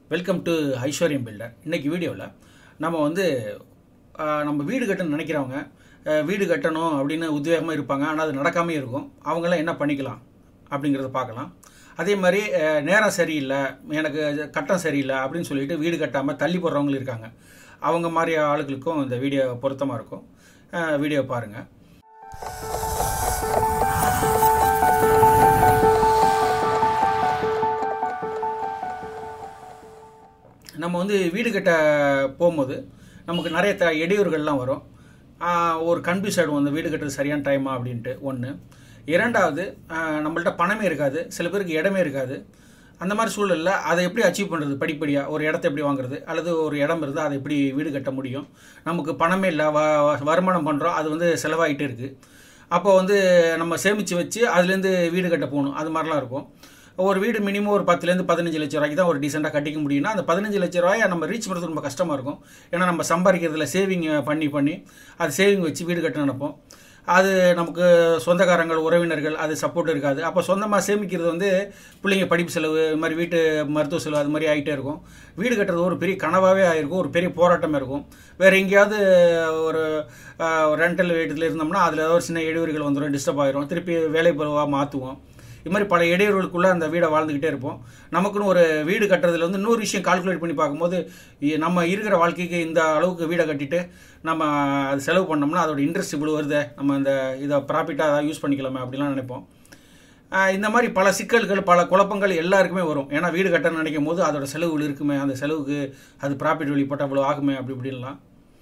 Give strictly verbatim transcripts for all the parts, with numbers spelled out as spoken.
Welcome to ஐஸ்வர்யம் filter. இன்றைக்கி வீடியோவில் நம்ம வந்து நம்ம வீடு கட்டணும்னு நினைக்கிறவங்க வீடு கட்டணும் அப்படின்னு உத்வேகமாக இருப்பாங்க, ஆனால் அது நடக்காமே இருக்கும். அவங்களாம் என்ன பண்ணிக்கலாம் அப்படிங்கிறத பார்க்கலாம். அதே மாதிரி நேரம் சரியில்லை, எனக்கு கட்டம் சரியில்லை அப்படின்னு சொல்லிட்டு வீடு கட்டாமல் தள்ளி போடுறவங்களும் இருக்காங்க. அவங்க மாதிரி ஆளுகளுக்கும் இந்த வீடியோ பொருத்தமாக இருக்கும். வீடியோ பாருங்கள். நம்ம வந்து வீடு கட்ட போகும்போது நமக்கு நிறைய த இடையூறுகள்லாம் வரும். ஒரு கன்ஃபியூஸ் ஆகிடும், அந்த வீடு கட்டுறது சரியான டைமா அப்படின்ட்டு. ஒன்று. இரண்டாவது, நம்மள்ட்ட பணமே இருக்காது, சில பேருக்கு இடமே இருக்காது. அந்த மாதிரி சூழலில் அதை எப்படி அச்சீவ் பண்ணுறது, படிப்படியாக ஒரு இடத்த எப்படி வாங்குறது, அல்லது ஒரு இடம் இருந்தால் அதை எப்படி வீடு கட்ட முடியும். நமக்கு பணமே இல்லை, வ வருமானம் பண்ணுறோம், அது வந்து செலவாகிட்டே இருக்குது. அப்போ வந்து நம்ம சேமித்து வச்சு அதுலேருந்து வீடு கட்ட போகணும். அது மாதிரிலாம் இருக்கும். ஒரு வீடு மினிமம் ஒரு பத்துலேருந்து பதினஞ்சு லட்ச ரூபாய்க்கு தான் ஒரு டீசெண்டாக கட்டிக்க முடியும்னா, அந்த பதினஞ்சு லட்ச ரூபாயை நம்ம ரீச் பண்ணுறது ரொம்ப கஷ்டமாக இருக்கும். ஏன்னா நம்ம சம்பாதிக்கிறதுல சேவிங் பண்ணி பண்ணி அது சேவிங் வச்சு வீடு கட்ட நினைப்போம். அது நமக்கு சொந்தக்காரங்கள், உறவினர்கள் அது சப்போர்ட் இருக்காது. அப்போ சொந்தமாக சேமிக்கிறது வந்து பிள்ளைங்க படிப்பு செலவு, இது மாதிரி வீட்டு மருத்துவ செலவு, அது மாதிரி ஆகிட்டே இருக்கும். வீடு கட்டுறது ஒரு பெரிய கனவாகவே ஆகிருக்கும், ஒரு பெரிய போராட்டமாக இருக்கும். வேறு எங்கேயாவது ஒரு ரெண்டல் வீட்டில் இருந்தோம்னா அதில் ஏதாவது ஒரு சின்ன இடையூறுகள் வந்துடும், டிஸ்டர்ப் ஆகிரும், திருப்பி வேலை பருவாக மாற்றுவோம். இது மாதிரி பல இடையூறுகளுக்குள்ளே அந்த வீடை வாழ்ந்துக்கிட்டே இருப்போம். நமக்குன்னு ஒரு வீடு கட்டுறதுல வந்து இன்னொரு விஷயம் கால்குலேட் பண்ணி பார்க்கும்போது, நம்ம இருக்கிற வாழ்க்கைக்கு இந்த அளவுக்கு வீடை கட்டிட்டு நம்ம அது செலவு பண்ணோம்னா அதோட இன்ட்ரெஸ்ட் இவ்வளோ வருது, நம்ம அந்த இதை ப்ராஃபிட்டாக அதை யூஸ் பண்ணிக்கலாமே அப்படிலாம் நினைப்போம். இந்த மாதிரி பல சிக்கல்கள், பல குழப்பங்கள் எல்லாருக்குமே வரும். ஏன்னா வீடு கட்டணும்னு நினைக்கும் போது அதோட செலவுகள் இருக்குமே, அந்த செலவுக்கு அது ப்ராஃபிட் வெளிப்பட்டால் இவ்வளோ ஆகுமே அப்படி இப்படின்லாம்.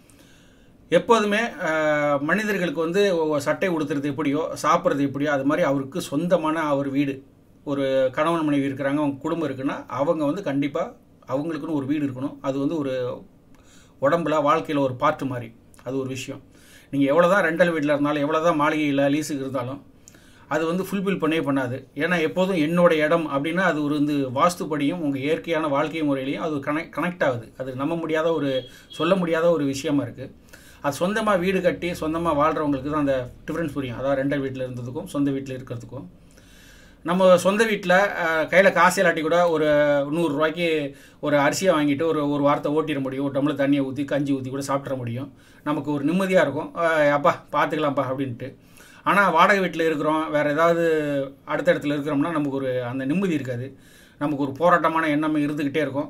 எப்போதுமே மனிதர்களுக்கு வந்து சட்டை உடுத்துறது எப்படியோ, சாப்பிட்றது எப்படியோ, அது மாதிரி அவருக்கு சொந்தமான அவர் வீடு, ஒரு கணவன் மனைவி இருக்கிறாங்க, அவங்க குடும்பம் இருக்குன்னா அவங்க வந்து கண்டிப்பாக அவங்களுக்குன்னு ஒரு வீடு இருக்கணும். அது வந்து ஒரு உடம்புல வாழ்க்கையில் ஒரு பார்ட்டு மாதிரி. அது ஒரு விஷயம். நீங்கள் எவ்வளோ தான் ரெண்டல் வீட்டில் இருந்தாலும், எவ்வளோ தான் மாளிகையில் லீஸுக்கு இருந்தாலும் அது வந்து ஃபுல்ஃபில் பண்ணவே பண்ணாது. ஏன்னா எப்போதும் என்னோடய இடம் அப்படின்னா அது ஒரு வந்து வாஸ்துப்படியும் உங்கள் இயற்கையான வாழ்க்கை முறையிலையும் அது கனெக்ட் கனெக்ட் ஆகுது. அது நம்ப முடியாத ஒரு, சொல்ல முடியாத ஒரு விஷயமா இருக்குது. அது சொந்தமாக வீடு கட்டி சொந்தமாக வாழ்கிறவங்களுக்கு தான் அந்த டிஃப்ரென்ஸ் புரியும். அதாவது ரெண்டல் வீட்டில் இருந்ததுக்கும் சொந்த வீட்டில் இருக்கிறதுக்கும். நம்ம சொந்த வீட்டில் கையில் காசு இல்லாட்டி கூட ஒரு நூறுரூவாய்க்கு ஒரு அரிசியை வாங்கிட்டு ஒரு ஒரு வாரத்தை ஓட்டிட முடியும். ஒரு டம்ளர் தண்ணியை ஊற்றி கஞ்சி ஊற்றி கூட சாப்பிட்ற முடியும். நமக்கு ஒரு நிம்மதியாக இருக்கும், அப்பா பார்த்துக்கலாம்ப்பா அப்படின்ட்டு. ஆனால் வாடகை வீட்டில் இருக்கிறோம், வேறு ஏதாவது அடுத்த இடத்துல இருக்கிறோம்னா நமக்கு ஒரு அந்த நிம்மதி இருக்காது. நமக்கு ஒரு போராட்டமான எண்ணம் இருந்துக்கிட்டே இருக்கும்.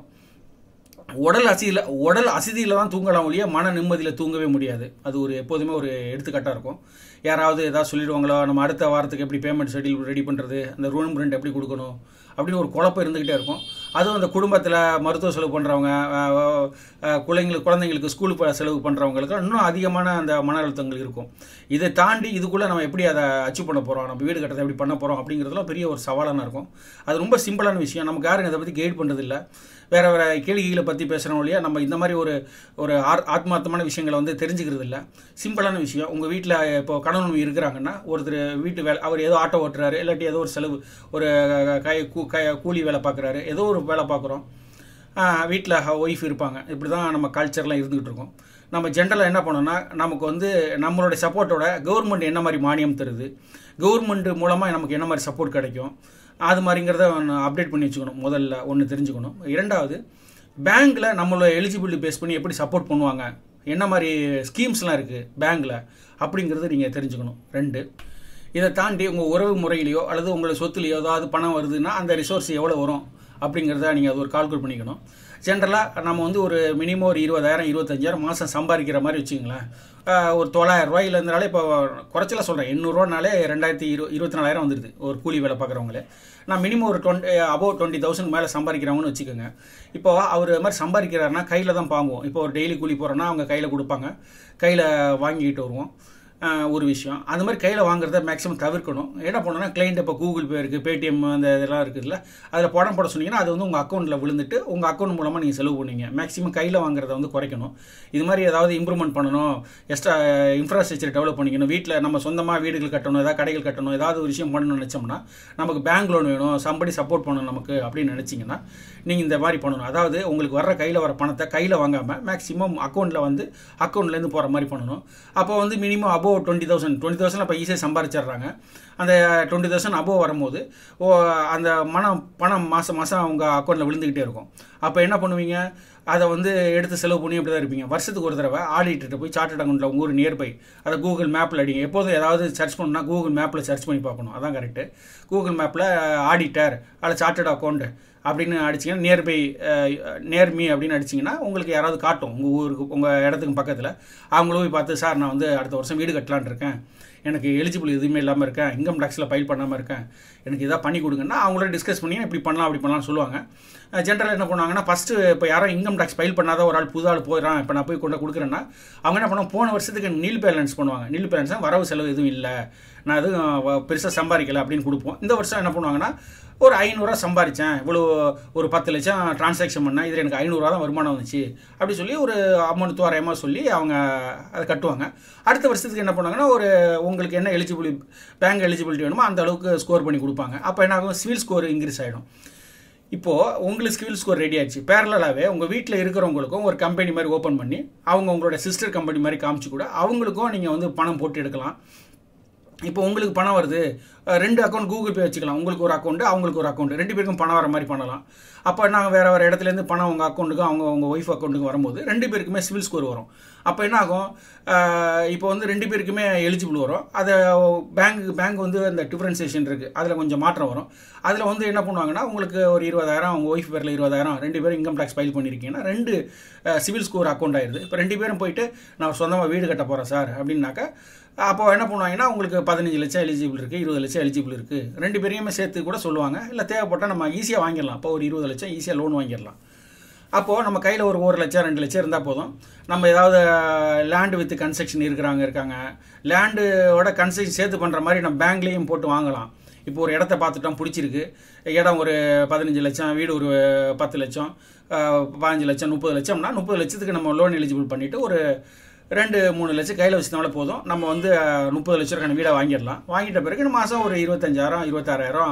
உடல் அசதியில் உடல் அசதியில் தான் தூங்கலாம் ஒழிய மன நிம்மதியில் தூங்கவே முடியாது. அது ஒரு எப்போதுமே ஒரு எடுத்துக்காட்டாக இருக்கும். யாராவது ஏதாவது சொல்லிடுவாங்களோ, நம்ம அடுத்த வாரத்துக்கு எப்படி பேமெண்ட் ஷெட்யூல் ரெடி பண்ணுறது, அந்த ரூம் ரெண்ட் எப்படி கொடுக்கணும் அப்படின்னு ஒரு குழப்பம் இருந்துக்கிட்டே இருக்கும். அதுவும் அந்த குடும்பத்தில் மருத்துவ செலவு பண்ணுறவங்க, குழந்தைங்களுக்கு குழந்தைங்களுக்கு ஸ்கூலுக்கு செலவு பண்ணுறவங்களுக்கு இன்னும் அதிகமான அந்த மன அழுத்தங்கள் இருக்கும். இதை தாண்டி இதுக்குள்ளே நம்ம எப்படி அதை அச்சீவ் பண்ண போகிறோம், நம்ம வீடு கட்டத்தை எப்படி பண்ண போகிறோம் அப்படிங்கிறதுலாம் பெரிய ஒரு சவாலான இருக்கும். அது ரொம்ப சிம்பிளான விஷயம். நமக்கு யாரும் இதை பற்றி கைட் பண்ணுறதில்லை. வேறு வேறு கேள்விகளை பற்றி பேசுகிறோம் இல்லையா, நம்ம இந்த மாதிரி ஒரு ஒரு ஆத்மார்த்தமான விஷயங்களை வந்து தெரிஞ்சுக்கிறது இல்லை. சிம்பிளான விஷயம். உங்கள் வீட்டில் இப்போ கணவன் இருக்கிறாங்கன்னா, ஒருத்தர் வீட்டு வேலை, அவர் ஏதோ ஆட்டோ ஓட்டுறாரு, இல்லாட்டி ஏதோ ஒரு செலவு, ஒரு கை கை கூலி வேலை பார்க்குறாரு, ஏதோ ஒரு வேலை பார்க்குறோம். வீட்டில் ஒய்ஃப் இருப்பாங்க. இப்படி தான் நம்ம கல்ச்சர்லாம் இருந்துகிட்டு இருக்கோம். நம்ம ஜென்ரலாக என்ன பண்ணோம்னா, நமக்கு வந்து நம்மளுடைய சப்போர்ட்டோட கவர்மெண்ட் என்ன மாதிரி மானியம் தருது, கவர்மெண்ட் மூலமாக நமக்கு என்ன மாதிரி சப்போர்ட் கிடைக்கும், அது மாதிரிங்கிறத அப்டேட் பண்ணி வச்சுக்கணும். முதல்ல ஒன்று தெரிஞ்சுக்கணும். இரண்டாவது, பேங்க்கில் நம்மளோட எலிஜிபிலிட்டி பேஸ் பண்ணி எப்படி சப்போர்ட் பண்ணுவாங்க, என்ன மாதிரி ஸ்கீம்ஸ்லாம் இருக்குது பேங்க்கில் அப்படிங்கிறது நீங்கள் தெரிஞ்சுக்கணும். ரெண்டு, இதை தாண்டி உங்கள் உறவு முறையிலையோ அல்லது உங்களை சொத்துலையோ ஏதாவது பணம் வருதுன்னா அந்த ரிசோர்ஸ் எவ்வளோ வரும் அப்படிங்கிறத நீங்கள் அது ஒரு கால்குலேட் பண்ணிக்கணும். ஜென்ரலாக நம்ம வந்து ஒரு மினிமம் ஒரு இருபதாயிரம் இருபத்தஞ்சாயிரம் மாதம் சம்பாதிக்கிற மாதிரி வச்சுங்களேன். ஒரு தொள்ளாயிரம் ரூபாயில் இருந்தாலே இப்போ குறைச்சலாக சொல்கிறேன், எண்ணூறுரூவானாலே ரெண்டாயிரத்தி இரு இருபத்தி நாலாயிரம் வந்துடுது ஒரு கூலி வேலை பார்க்குறவங்களே. நான் மினிமம் ஒரு டுவெண்ட்டி அபோவ் டுவெண்ட்டி தௌசண்ட் மேலே சம்பாதிக்கிறவங்கன்னு வச்சுக்கோங்க. இப்போ அவர் மாதிரி சம்பாதிக்கிறாருன்னா கையில் தான் வாங்குவோம். இப்போ ஒரு டெய்லி கூலி போகிறோன்னா அவங்க கையில் கொடுப்பாங்க, கையில் வாங்கிக்கிட்டு வருவோம். ஒரு விஷயம். அந்த மாதிரி கையில் வாங்குறத மேக்ஸிமம் தவிர்க்கணும். என்ன பண்ணணும்னா, கிளைண்ட் இப்போ கூகுள் பே இருக்குது, பேடிஎம் அந்த இதெல்லாம் இருக்குதுல்ல, அதில் பணம் போட சொன்னீங்கன்னா அது வந்து உங்கள் அக்கௌண்ட்டில் விழுந்துட்டு உங்கள் அக்கௌண்ட் மூலமாக நீங்கள் செலவு பண்ணுவீங்க. மேக்ஸிமம் கையில் வாங்குறத வந்து குறைக்கணும். இது மாதிரி ஏதாவது இம்ப்ரூவ்மெண்ட் பண்ணணும், எக்ஸ்ட்ரா இன்ஃப்ராஸ்ட்ரக்சர் டெவலப் பண்ணிக்கணும். வீட்டில் நம்ம சொந்தமாக வீடுகள் கட்டணும், ஏதாவது கடைகள் கட்டணும், ஏதாவது ஒரு விஷயம் பண்ணணும்னு நினச்சோம்னா, நமக்கு பேங்க் லோன் வேணும், சம்படி சப்போர்ட் பண்ணணும் நமக்கு அப்படின்னு நினச்சிங்கன்னா நீங்கள் இந்த மாதிரி பண்ணணும். அதாவது உங்களுக்கு வர்ற கையில் வர பணத்தை கையில் வாங்காமல் மேக்ஸிமம் அக்கௌண்ட்டில் வந்து அக்கௌண்ட்லேருந்து போகிற மாதிரி பண்ணணும். அப்போ வந்து minimum above twenty thousand twenty thousand இப்போ ஈஸியாக சம்பாதிச்சிடுறாங்க. அந்த டுவெண்ட்டி தௌசண்ட் அபோவ் வரும்போது ஓ அந்த மனம் பணம் மாதம் மாதம் அவங்க அக்கௌண்ட்டில் விழுந்துக்கிட்டே இருக்கும். அப்போ என்ன பண்ணுவீங்க, அதை வந்து எடுத்து செலவு பண்ணி அப்படி தான் இருப்பீங்க. வருஷத்துக்கு ஒரு தடவை ஆடிட்டு போய் சார்ட்டர்ட் அக்கௌண்ட்டில் உங்கள் ஊர் நியர்பை அதை கூகுள் மேப்பில் அடிங்க. எப்போதும் ஏதாவது சர்ச் பண்ணணும்னா கூகுள் மேப்பில் சர்ச் பண்ணி பார்க்கணும், அதான் கரெக்டு. கூகுள் மேப்பில் ஆடிட்டர் அதில் சார்ட்டர்ட் அக்கௌண்ட் அப்படின்னு அடிச்சிங்கன்னா நியர்பை நேர்மி அப்படின்னு அடிச்சிங்கன்னா உங்களுக்கு யாராவது காட்டும் உங்கள் ஊருக்கு உங்கள் இடத்துக்கு பக்கத்தில். அவங்களும் போய் பார்த்து சார் நான் வந்து அடுத்த வருஷம் வீடு கட்டலான் இருக்கேன், எனக்கு எலிஜிபிள் எதுவுமே இல்லாமல் இருக்கேன், இன்கம் டேக்ஸில் ஃபைல் பண்ணாமல் இருக்கேன், எனக்கு இதாக பண்ணி கொடுங்கன்னா அவங்களோட டிஸ்கஸ் பண்ணி இப்படி பண்ணலாம் அப்படி பண்ணலாம்னு சொல்லுவாங்க. ஜென்ரலாக என்ன பண்ணுவாங்கன்னா ஃபஸ்ட்டு இப்போ யாரும் இன்கம் டேக்ஸ் ஃபைல் பண்ணாத ஒரு ஆள் புது ஆள் போயிடறான், இப்போ நான் போய் கொண்டு கொடுக்குறேன்னா அவங்க என்ன பண்ணுவாங்க, போன வருஷத்துக்கு நில் பேலன்ஸ் பண்ணுவாங்க. நில் பேலன்ஸ் வரவு செலவு எதுவும் இல்லை, நான் எதுவும் பெருசாக சம்பாதிக்கலை அப்படின்னு கொடுப்போம். இந்த வருஷம் என்ன பண்ணுவாங்கன்னா ஒரு ஐநூறுரூவா சம்பாதிச்சேன், இவ்வளோ ஒரு பத்து லட்சம் டிரான்சாக்ஷன் பண்ணேன், இதில் எனக்கு ஐநூறுரூவா தான் வருமானம் வந்துச்சு அப்படி சொல்லி ஒரு அமௌண்ட் தோராயமாக சொல்லி அவங்க அதை கட்டுவாங்க. அடுத்த வருஷத்துக்கு என்ன பண்ணுவாங்கன்னா ஒரு உங்களுக்கு என்ன எலிஜிபிள் பேங்க் எலிஜிபிலிட்டி வேணுமோ அந்த அளவுக்கு ஸ்கோர் பண்ணி கொடுப்பாங்க. அப்போ என்ன ஆகும், சிவில் ஸ்கோர் இன்க்ரீஸ் ஆகிடும். இப்போது உங்களுக்கு சிவில் ஸ்கோர் ரெடி ஆச்சு. பேரலாகவே உங்கள் வீட்டில் இருக்கிறவங்களுக்கும் ஒரு கம்பெனி மாதிரி ஓப்பன் பண்ணி அவங்க உங்களோட சிஸ்டர் கம்பெனி மாதிரி காமிச்சு கூட அவங்களுக்கும் நீங்கள் வந்து பணம் போட்டு எடுக்கலாம். இப்போ உங்களுக்கு பணம் வருது, ரெண்டு அக்கௌண்ட் கூகுள் பே வச்சுக்கலாம், உங்களுக்கு ஒரு அக்கௌண்ட்டு அவங்களுக்கு ஒரு அக்கௌண்ட், ரெண்டு பேருக்கும் பணம் வர மாதிரி பண்ணலாம். அப்போ நாங்கள் வேறு வேறு இடத்துலேருந்து பணம் உங்கள் அக்கௌண்ட்டுக்கும் அவங்க உங்கள் ஒய்ஃப் அக்கௌண்ட்டுக்கு வரும்போது ரெண்டு பேருக்குமே சிவில் ஸ்கோர் வரும். அப்போ என்ன ஆகும், இப்போ வந்து ரெண்டு பேருக்குமே எலிஜிபிள் வரும். அதை பேங்க் பேங்க் வந்து அந்த டிஃப்ரென்சியேஷன் இருக்குது, அதில் கொஞ்சம் மாற்றம் வரும். அதில் வந்து என்ன பண்ணுவாங்கன்னா உங்களுக்கு ஒரு இருபதாயிரம் உங்கள் ஒய்ஃப் பேரில் இருபதாயிரம் ரெண்டு பேரும் இன்கம் டேக்ஸ் ஃபைல் பண்ணியிருக்கீங்கன்னா ரெண்டு சிவில் ஸ்கோர் அக்கௌண்ட் ஆயிடுது. இப்போ ரெண்டு பேரும் போயிட்டு நான் சொந்தமாக வீடு கட்ட போகிறேன் சார் அப்படின்னாக்கா அப்போ என்ன பண்ணுவாங்கன்னா உங்களுக்கு பதினஞ்சு லட்சம் எலிஜிபிள் இருக்குது, இருபது லட்சம் எலிஜிபிள் இருக்குது, ரெண்டு பேரையுமே சேர்த்து கூட சொல்லுவாங்க. இல்லை தேவைப்பட்டால் நம்ம ஈஸியாக வாங்கிடலாம், இப்போ ஒரு இருபது லட்சம் ஈஸியாக லோன் வாங்கிடலாம். அப்போது நம்ம கையில் ஒரு ஒரு லட்சம் ரெண்டு லட்சம் இருந்தால் போதும். நம்ம ஏதாவது லேண்டு வித் கன்ஸ்ட்ரக்ஷன் இருக்கிறாங்க இருக்காங்க லேண்டோட கன்ஸ்ட்ரக்ஷன் சேர்த்து பண்ணுற மாதிரி நம்ம பேங்க்லேயும் போட்டு வாங்கலாம். இப்போ ஒரு இடத்த பார்த்துட்டோம் பிடிச்சிருக்கு, இடம் ஒரு பதினஞ்சு லட்சம், வீடு ஒரு பத்து லட்சம், பதினஞ்சு லட்சம், முப்பது லட்சம்னா முப்பது லட்சத்துக்கு நம்ம லோன் எலிஜிபிள் பண்ணிவிட்டு ஒரு ரெண்டு மூணு லட்சம் கையில் வச்சுனால போதும், நம்ம வந்து முப்பது லட்ச ரூபாய்க்கான வீடை வாங்கிடலாம். வாங்கிட்ட பிறகு மாதம் ஒரு இருபத்தஞ்சாயிரம் இருபத்தாறாயிரம்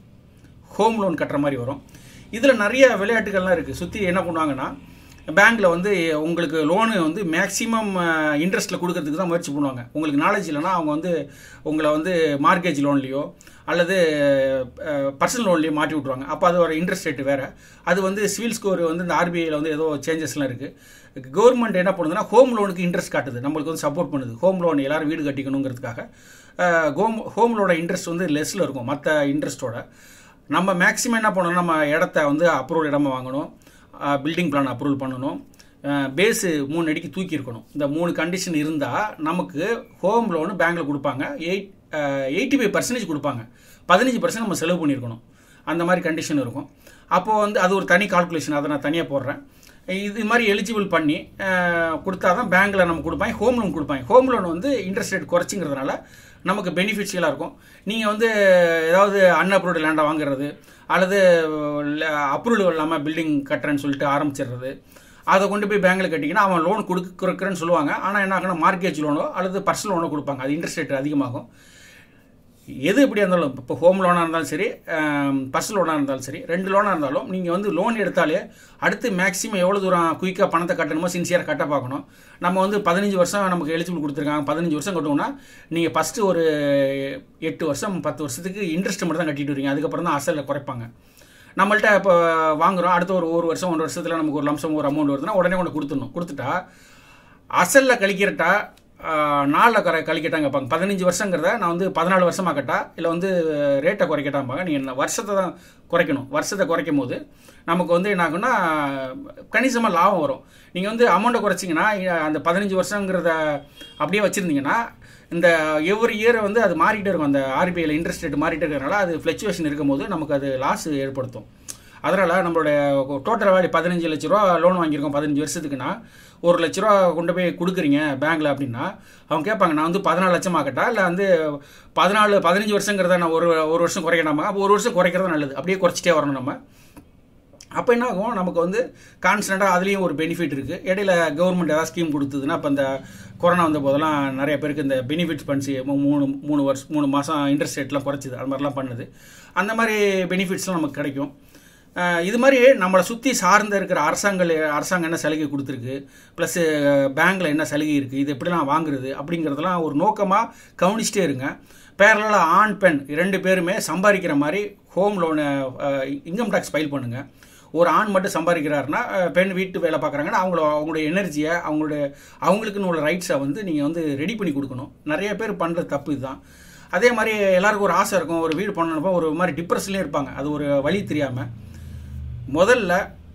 ஹோம் லோன் கட்டுற மாதிரி வரும். இதில் நிறைய விளையாட்டுகள்லாம் இருக்குது. சுற்றி என்ன பண்ணுவாங்கன்னா பேங்க்கில் வந்து உங்களுக்கு லோனு வந்து மேக்ஸிமம் இன்ட்ரெஸ்ட்டில் கொடுக்கறதுக்கு தான் முயற்சி பண்ணுவாங்க. உங்களுக்கு நாலேஜ் இல்லைனா அவங்க வந்து உங்களை வந்து மார்கேஜ் லோன்லேயோ அல்லது பர்சனல் லோன்லேயோ மாட்டி விட்ருவாங்க. அப்போ அது ஒரு இன்ட்ரெஸ்ட் ரேட்டு வேறு. அது வந்து சிவில் ஸ்கோர் வந்து இந்த ஆர்பிஐயில் வந்து ஏதோ சேஞ்சஸ்லாம் இருக்குது. கவர்மெண்ட் என்ன பண்ணுதுன்னா ஹோம் லோனுக்கு இன்ட்ரெஸ்ட் காட்டுது, நம்மளுக்கு வந்து சப்போர்ட் பண்ணுது. ஹோம் லோன் எல்லோரும் வீடு கட்டிக்கணுங்கிறதுக்காக ஹோம் ஹோம் லோனோட இன்ட்ரெஸ்ட் வந்து லெஸ்ஸில் இருக்கும் மற்ற இன்ட்ரெஸ்ட்டோட. நம்ம மேக்ஸிமம் என்ன பண்ணணும், நம்ம இடத்த வந்து அப்ரூவல் இடமா வாங்கணும், பில்டிங் பிளான் அப்ரூவல் பண்ணணும், பேஸு மூணு அடிக்கு தூக்கி இருக்கணும். இந்த மூணு கண்டிஷன் இருந்தால் நமக்கு ஹோம் லோனு பேங்க்கில் கொடுப்பாங்க. எயிட் எயிட்டி ஃபைவ் பர்சன்டேஜ் கொடுப்பாங்க, பதினஞ்சு பர்சன்ட் நம்ம செலவு பண்ணியிருக்கணும். அந்த மாதிரி கண்டிஷன் இருக்கும். அப்போது வந்து அது ஒரு தனி கால்குலேஷன், அதை நான் தனியாக போடுறேன். இது மாதிரி எலிஜிபிள் பண்ணி கொடுத்தா தான் பேங்க்கில் நம்ம கொடுப்பாங்க, ஹோம் லோன் கொடுப்பாங்க. ஹோம் லோன் வந்து இன்ட்ரெஸ்ட் ரேட் குறைச்சிங்கிறதுனால நமக்கு பெனிஃபிட்ஸ்லாம் இருக்கும். நீங்கள் வந்து ஏதாவது அன்அப்ரூவ்டு லேண்டை வாங்குறது அல்லது அப்ரூவல் இல்லாமல் பில்டிங் கட்டுறேன்னு சொல்லிட்டு ஆரம்பிச்சிடுறது, அதை கொண்டு போய் பேங்க்கில் கட்டிங்கன்னா அவன் லோன் கொடுக்குறேன்னு சொல்லுவாங்க. ஆனால் என்ன ஆகுனா மார்கேஜ் லோனோ அல்லது பர்சனல் லோனோ கொடுப்பாங்க, அது இன்ட்ரெஸ்ட் ரேட் அதிகமாகும். எது எப்படி இருந்தாலும் இப்போ ஹோம் லோனாக இருந்தாலும் சரி, பர்சனல் லோனாக இருந்தாலும் சரி, ரெண்டு லோனாக இருந்தாலும் நீங்கள் வந்து லோன் எடுத்தாலே அடுத்து மேக்ஸிமம் எவ்வளோ தூரம் குயிக்காக பணத்தை கட்டணுமோ சின்சியராக கட்ட பார்க்கணும். நம்ம வந்து பதினஞ்சு வருஷம் நமக்கு எலிஜிபிள் கொடுத்துருக்காங்க, பதினஞ்சு வருஷம் கட்டணும்னா நீங்கள் ஃபஸ்ட்டு ஒரு எட்டு வருஷம் பத்து வருஷத்துக்கு இன்ட்ரெஸ்ட் மட்டும் தான் கட்டிட்டு வரீங்க, அதுக்கப்புறம் தான் அசலில் குறைப்பாங்க. நம்மள்ட்ட இப்போ வாங்குகிறோம், அடுத்த ஒரு ஒரு வருஷம் ஒன்றரை வருஷத்தில் நமக்கு ஒரு லம்சம் ஒரு அமௌண்ட் வருதுன்னா உடனே கொண்டு கொடுத்துடணும். கொடுத்துட்டா அசலில் கழிக்கிறட்டா நாளில் கரை கழிக்கட்டாங்க கேட்பாங்க. பதினஞ்சு வருஷங்கிறத நான் வந்து பதினாலு வருஷமாக கட்டா இல்லை வந்து ரேட்டை குறைக்கட்டாம்பாங்க. நீங்கள் வருஷத்தை தான் குறைக்கணும். வருஷத்தை குறைக்கும் போது நமக்கு வந்து என்ன ஆகுன்னா கணிசமாக லாபம் வரும். நீங்கள் வந்து அமௌண்ட்டை குறைச்சிங்கன்னா அந்த பதினஞ்சு வருஷங்கிறத அப்படியே வச்சுருந்தீங்கன்னா இந்த எவ்ரி இயர் வந்து அது மாறிக்கிட்டே இருக்கும். அந்த ஆர்பிஐயில் இன்ட்ரெஸ்ட் ரேட் மாறிட்டே இருக்கிறனால அது ஃப்ளக்சுவேஷன் இருக்கும் போது நமக்கு அது லாஸ் ஏற்படுத்தும். அதனால் நம்மளுடைய டோட்டல் வேல்யூ பதினஞ்சு லட்ச ரூபா லோன் வாங்கியிருக்கோம் பதினஞ்சு வருஷத்துக்குன்னா ஒரு லட்ச ரூபா கொண்டு போய் கொடுக்குறீங்க பேங்க்கில் அப்படின்னா அவங்க கேட்பாங்க, நான் வந்து பதினாலு லட்சம் ஆகட்டா இல்லை வந்து பதினாலு பதினஞ்சு வருஷங்கிறத நான் ஒரு ஒரு வருஷம் குறைக்கணாமா? அப்போ ஒரு வருஷம் குறைக்கிறது நல்லது, அப்படியே குறைச்சிட்டே வரணும் நம்ம. அப்போ என்ன ஆகும், நமக்கு வந்து கான்ஸ்டண்ட்டாக அதுலேயும் ஒரு பெனிஃபிட் இருக்குது. இடையில கவர்மெண்ட் ஏதாவது ஸ்கீம் கொடுத்ததுன்னா இப்போ இந்த கொரோனா வந்த போதெல்லாம் நிறைய பேருக்கு இந்த பெனிஃபிட்ஸ் பண்ணிச்சு மூணு மூணு வருஷம் மூணு மாதம் இன்ட்ரெஸ்ட் ரேட்லாம் குறைச்சிது, அது மாதிரிலாம் பண்ணுது. அந்த மாதிரி பெனிஃபிட்ஸ்லாம் நமக்கு கிடைக்கும். இது மாதிரி நம்மளை சுற்றி சார்ந்த இருக்கிற அரசாங்க அரசாங்கம் என்ன சலுகை கொடுத்துருக்கு, ப்ளஸ் பேங்க்கில் என்ன சலுகை இருக்குது, இது எப்படிலாம் வாங்குறது அப்படிங்கிறதெல்லாம் ஒரு நோக்கமாக கவனிச்சிட்டே இருங்க. பேரலாக ஆண் பெண் ரெண்டு பேருமே சம்பாதிக்கிற மாதிரி home loan income tax file பண்ணுங்கள். ஒரு ஆண் மட்டும் சம்பாதிக்கிறாருன்னா பெண் வீட்டு வேலை பார்க்குறாங்கன்னா அவங்கள அவங்களுடைய எனர்ஜியை அவங்களுடைய அவங்களுக்குன்னு உள்ள ரைட்ஸை வந்து நீங்கள் வந்து ரெடி பண்ணி கொடுக்கணும். நிறைய பேர் பண்ணுற தப்பு இதுதான். அதே மாதிரி எல்லாருக்கும் ஒரு ஆசை இருக்கும், ஒரு வீடு பண்ணணுப்போ ஒரு மாதிரி டிப்ரெஷன்லேயே இருப்பாங்க, அது ஒரு வழி தெரியாமல். முதல்ல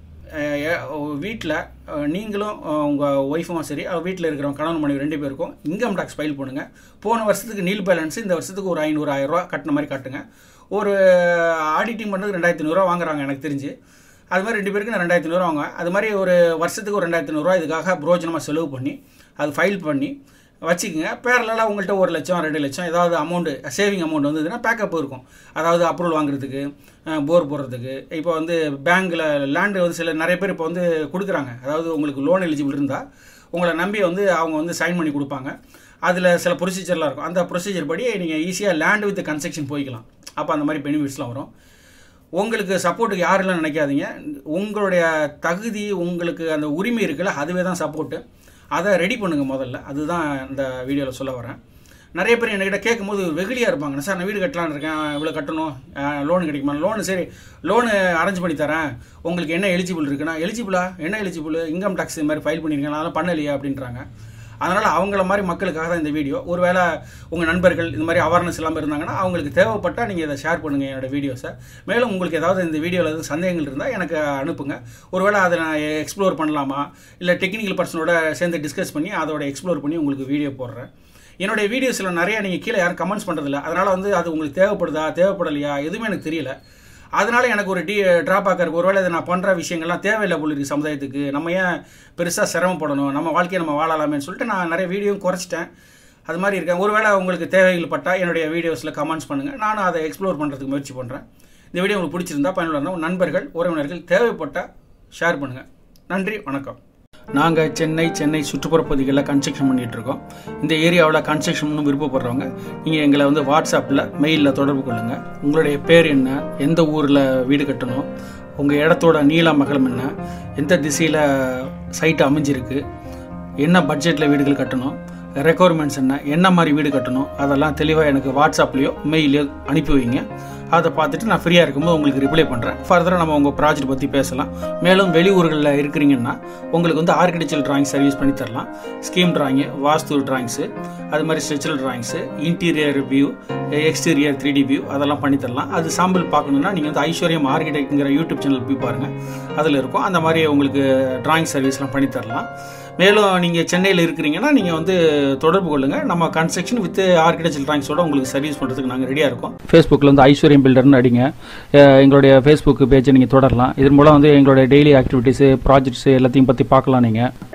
வீட்டில் நீங்களும் உங்கள் ஒய்ஃபும் சரி வீட்டில் இருக்கிறவங்க கணவன் மனைவி ரெண்டு பேருக்கும் இன்கம் டேக்ஸ் ஃபைல் பண்ணுங்கள். போன வருஷத்துக்கு நீல் பேலன்ஸ் இந்த வருஷத்துக்கு ஒரு ஐநூறு ஆயிரம் ரூபா கட்டின மாதிரி காட்டுங்க. ஒரு ஆடிட்டிங் பண்ணுறதுக்கு ரெண்டாயிரத்தி ஐநூறுரூவா வாங்குறாங்க எனக்கு தெரிஞ்சு. அது மாதிரி ரெண்டு பேருக்கு நான் ரெண்டாயிரத்தி ஐநூறுரூவா வாங்க. அது மாதிரி ஒரு வருஷத்துக்கு ஒரு ரெண்டாயிரத்தி ஐநூறுரூவா இதுக்காக பிரோஜனமாக செலவு பண்ணி அது ஃபைல் பண்ணி வச்சுக்கோங்க. பேரலாக உங்கள்கிட்ட ஒரு லட்சம் ரெண்டு லட்சம் ஏதாவது அமௌண்ட்டு சேவிங் அமௌண்ட் வந்ததுன்னா பேக்கப் இருக்கும். அதாவது அப்ரூவல் வாங்குறதுக்கு, போர் போடுறதுக்கு. இப்போ வந்து பேங்க்கில் லேண்டு வந்து சில நிறைய பேர் இப்போ வந்து கொடுக்குறாங்க. அதாவது உங்களுக்கு லோன் எலிஜிபிள் இருந்தால் உங்களை நம்பி வந்து அவங்க வந்து சைன் பண்ணி கொடுப்பாங்க. அதில் சில ப்ரொசீஜர்லாம் இருக்கும். அந்த ப்ரொசீஜர் படி நீங்கள் ஈஸியாக லேண்டு வித் கன்ஸ்ட்ரக்ஷன் போய்க்கலாம். அப்போ அந்த மாதிரி பெனிஃபிட்ஸ்லாம் வரும். உங்களுக்கு சப்போர்ட்டுக்கு யாரெல்லாம் நினைக்காதீங்க. உங்களுடைய தகுதி உங்களுக்கு அந்த உரிமை இருக்குல்ல, அதுவே தான் சப்போர்ட்டு. அதை ரெடி பண்ணுங்கள் முதல்ல. அதுதான் இந்த வீடியோவில் சொல்ல வரேன். நிறைய பேர் என்கிட்ட கேட்கும்போது வெகுளியாக இருப்பாங்க. சார் நான் வீடு கட்டலான்னு இருக்கேன், இவ்வளோ கட்டணும், லோன் கிடைக்குமா? லோனு சரி லோனு அரேஞ்ச் பண்ணி தரேன், உங்களுக்கு என்ன எலிஜிபிள் இருக்குன்னா, எலிஜிபிளா என்ன எலிஜிபிள், இன்கம் டேக்ஸ் இது மாதிரி ஃபைல் பண்ணியிருக்கேன், அதெல்லாம் பண்ணலையா அப்படின்றாங்க. அதனால் அவங்கள மாதிரி மக்களுக்காக தான் இந்த வீடியோ. ஒருவேளை உங்கள் நண்பர்கள் இந்த மாதிரி அவேர்னஸ் இல்லாமல் இருந்தாங்கன்னா அவங்களுக்கு தேவைப்பட்டால் நீங்கள் இதை ஷேர் பண்ணுங்கள் என்னோடய வீடியோஸை. மேலும் உங்களுக்கு ஏதாவது இந்த வீடியோவில் எதுவும் சந்தேகங்கள் இருந்தால் எனக்கு அனுப்புங்க. ஒருவேளை அதை நான் எக்ஸ்ப்ளோர் பண்ணலாமா, இல்லை டெக்னிக்கல் பர்சனோட சேர்ந்து டிஸ்கஸ் பண்ணி அதோட எக்ஸ்ப்ளோர் பண்ணி உங்களுக்கு வீடியோ போடுறேன். என்னுடைய வீடியோஸில் நிறைய நீங்கள் கீழே யாரும் கமெண்ட்ஸ் பண்ணுறதில்ல. அதனால் வந்து அது உங்களுக்கு தேவைப்படுதா தேவைப்படலையா எதுவுமே எனக்கு தெரியல. அதனால எனக்கு ஒரு டி ட்ராபேக்காக இருக்குது. ஒருவேளை இதை நான் பண்ணுற விஷயங்கள்லாம் தேவையில்லை போல இருக்குது சமுதாயத்துக்கு, நம்ம ஏன் பெருசாக சிரமப்படணும், நம்ம வாழ்க்கையை நம்ம வாழலாமேன்னு சொல்லிட்டு நான் நிறைய வீடியோவும் குறைச்சிட்டேன். அது மாதிரி இருக்கேன். ஒருவேளை உங்களுக்கு தேவைகள் பட்டால் என்னுடைய வீடியோஸில் கமெண்ட்ஸ் பண்ணுங்கள், நானும் அதை எக்ஸ்ப்ளோர் பண்ணுறதுக்கு முயற்சி பண்ணுறேன். இந்த வீடியோ உங்களுக்கு பிடிச்சிருந்தா பயனுள்ள நண்பர்கள் உறவினர்கள் தேவைப்பட்டால் ஷேர் பண்ணுங்கள். நன்றி, வணக்கம். நாங்கள் சென்னை சென்னை சுற்றுப்புற பகுதிகளில் கன்ஸ்ட்ரக்ஷன் பண்ணிகிட்ருக்கோம். இந்த ஏரியாவில் கன்ஸ்ட்ரக்ஷன் பண்ணணும் விருப்பப்படுறவங்க நீங்கள் எங்களை வந்து வாட்ஸ்அப்பில் மெயிலில் தொடர்பு கொள்ளுங்கள். உங்களுடைய பேர் என்ன, எந்த ஊரில் வீடு கட்டணும், உங்கள் இடத்தோட நீளம் அகலம் என்ன, எந்த திசையில் சைட்டு அமைஞ்சிருக்கு, என்ன பட்ஜெட்டில் வீடுகள் கட்டணும், ரெக்குவயர்மெண்ட்ஸ் என்ன, என்ன மாதிரி வீடு கட்டணும், அதெல்லாம் தெளிவாக எனக்கு வாட்ஸ்அப்லேயோ மெயிலையோ அனுப்பி வைங்க. அதை பார்த்துட்டு நான் ஃப்ரீயாக இருக்கும்போது உங்களுக்கு ரிப்ளை பண்ணுறேன். ஃபர்தராக நம்ம உங்கள் ப்ராஜெக்ட் பற்றி பேசலாம். மேலும் வெளியூர்களில் இருக்கிறீங்கன்னா உங்களுக்கு வந்து ஆர்கிடெக்சரல் டிராயிங் சர்வீஸ் பண்ணி தரலாம். ஸ்கீம் டிராயிங்கு, வாஸ்து டிராயிங்ஸு, அது மாதிரி structural drawings, interior view, exterior three D view அதெல்லாம் பண்ணி தரலாம். அது சாம்பிள் பார்க்கணுன்னா நீங்கள் வந்து ஐஸ்வர்யம் ஆர்கிடெக்ட்ங்கிற யூடியூப் சேனல் போய் பாருங்கள், அதில் இருக்கும். அந்த மாதிரி உங்களுக்கு டிராயிங் சர்வீஸ்லாம் பண்ணி தரலாம். மேலும் நீங்கள் சென்னையில் இருக்கிறீங்கன்னா நீங்கள் வந்து தொடர்பு கொள்ளுங்கள். நம்ம கன்ஸ்ட்ரக்ஷன் வித் ஆர்கிடெக்சரல் டிராயிங்ஸோட உங்களுக்கு சர்வீஸ் பண்ணுறதுக்கு நாங்கள் ரெடியாக இருக்கோம். ஃபேஸ்புக்கில் வந்து ஐஸ்வர்யம் பில்டர்னு அடிங்க, எங்களுடைய ஃபேஸ்புக் பேஜை நீங்கள் தொடரலாம். இதன் மூலம் வந்து எங்களுடைய டெய்லி ஆக்டிவிட்டீஸு, ப்ராஜெக்ட்ஸு எல்லாத்தையும் பற்றி பார்க்கலாம் நீங்கள்.